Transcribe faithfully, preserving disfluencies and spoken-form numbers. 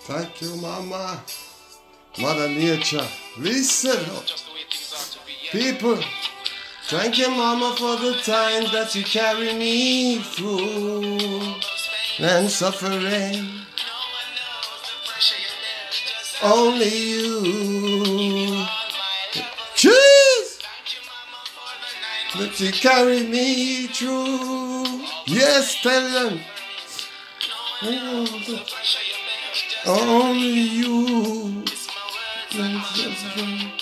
Thank you, Mama. Mother Nature. Listen up. People, thank you, Mama, for the times that you carry me through and suffering. Only you. Cheers! That you carry me through. Yes, tell them. Only you.